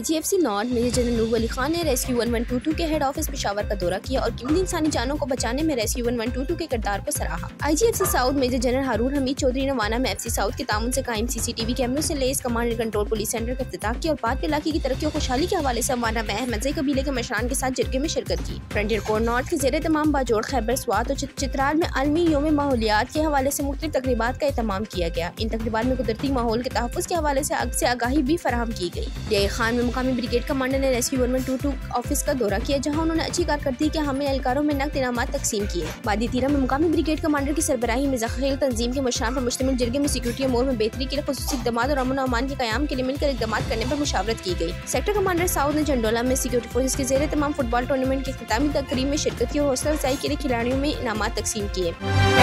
IGFC north major general नूब अली खान ने rescue 1122 के हेड ऑफिस पेशावर का दौरा किया और कीमती इंसानी जानों को बचाने में रेस्क्यू 1122 के किरदार को सराहा। IGFC south major general Haroon Hamid Chaudhry नवाना में FC साउथ के ताउन से कायम CCTV कैमरों से लेस command and control police centre का इफ्तिताह किया और पाक इलाके की तरक्की और खुशहाली के हवाले से नवाना में अहमदज़ई कबीले के मशरान के साथ जरगे में शिरकत की। फ्रंटियर कोर नॉर्थ के ज़ेरे तमाम बाजोड़ खैबर स्वात और चित्राल में आलमी योम माहौलियात के हवाले से मुख्तलिफ तकरीबात का एहतमाम किया गया। इन तकरीबात में कुदरती माहौल के तहफ़्फ़ुज़ के हवाले से आगाही भी फराहम की गई। डीआई खान में मुकामी ब्रिगेड कमांडर ने रेस्क्यू 1122 ऑफिस का दौरा किया, जहां उन्होंने अच्छी कारकर्दगी के हमें एहलकारों में नकद इनामात तकसीम किए। वादी तीरा में मुकामी ब्रिगेड कमांडर की सरबराही में ज़ख़ीर तंजीम के मशरान पर मुश्तमिल जरगे में सिक्योरिटी अमूर में बेहतरी के लिए खुसूसी इक़दामात और अमन और अमान के क़याम के लिए मिलकर इक़दामात करने पर मुशावरत की गई। सेक्टर कमांडर साउथ ने झंडोला में सिक्योरिटी फोर्सेस के ज़ेरे तमाम फुटबॉल टूर्नामेंट की इख्तितामी तकरीब में शिरकत की और हौसला अफजाई के लिए खिलाड़ियों में इनामात तकसीम किए।